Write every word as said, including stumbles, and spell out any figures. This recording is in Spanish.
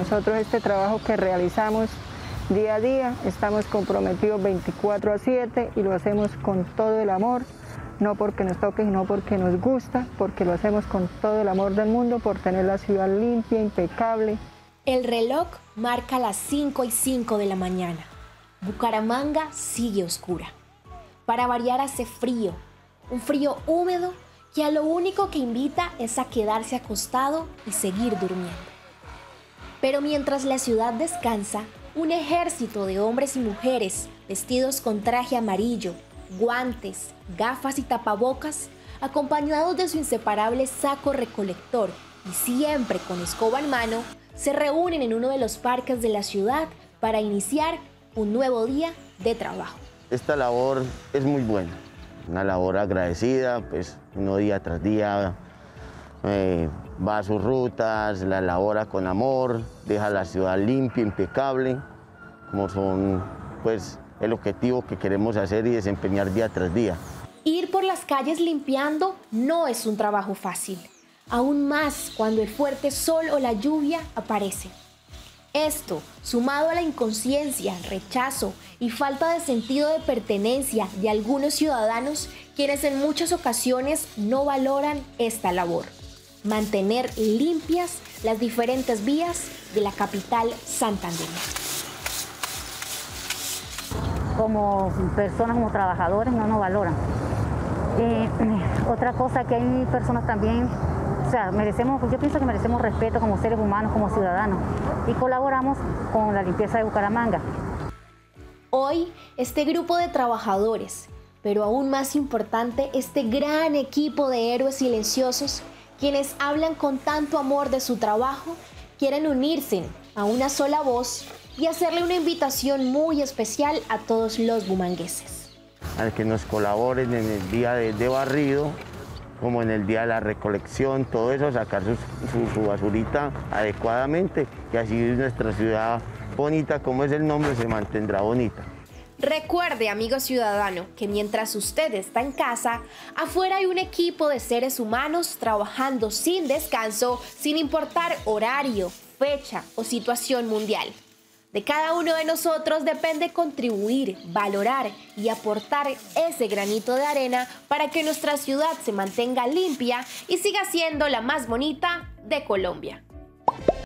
nosotros este trabajo que realizamos día a día, estamos comprometidos veinticuatro a siete y lo hacemos con todo el amor, no porque nos toque, sino porque nos gusta, porque lo hacemos con todo el amor del mundo, por tener la ciudad limpia, impecable. El reloj marca las cinco y cinco de la mañana. Bucaramanga sigue oscura. Para variar hace frío, un frío húmedo que a lo único que invita es a quedarse acostado y seguir durmiendo. Pero mientras la ciudad descansa, un ejército de hombres y mujeres vestidos con traje amarillo, guantes, gafas y tapabocas, acompañados de su inseparable saco recolector y siempre con escoba en mano, se reúnen en uno de los parques de la ciudad para iniciar un nuevo día de trabajo. Esta labor es muy buena, una labor agradecida, pues uno día tras día eh, va a sus rutas, la elabora con amor, deja la ciudad limpia, impecable, como son pues el objetivo que queremos hacer y desempeñar día tras día. Ir por las calles limpiando no es un trabajo fácil, aún más cuando el fuerte sol o la lluvia aparece. Esto, sumado a la inconsciencia, rechazo y falta de sentido de pertenencia de algunos ciudadanos, quienes en muchas ocasiones no valoran esta labor. Mantener limpias las diferentes vías de la capital santandereana. Como personas, como trabajadores, no nos valoran. Eh, otra cosa que hay personas también, o sea, merecemos, yo pienso que merecemos respeto como seres humanos, como ciudadanos, y colaboramos con la limpieza de Bucaramanga. Hoy, este grupo de trabajadores, pero aún más importante, este gran equipo de héroes silenciosos, quienes hablan con tanto amor de su trabajo, quieren unirse a una sola voz y hacerle una invitación muy especial a todos los bumangueses. Al que nos colaboren en el día de, de barrido, como en el día de la recolección, todo eso, sacar su, su, su basurita adecuadamente, y así nuestra ciudad bonita, como es el nombre, se mantendrá bonita. Recuerde, amigo ciudadano, que mientras usted está en casa, afuera hay un equipo de seres humanos trabajando sin descanso, sin importar horario, fecha o situación mundial. De cada uno de nosotros depende contribuir, valorar y aportar ese granito de arena para que nuestra ciudad se mantenga limpia y siga siendo la más bonita de Colombia.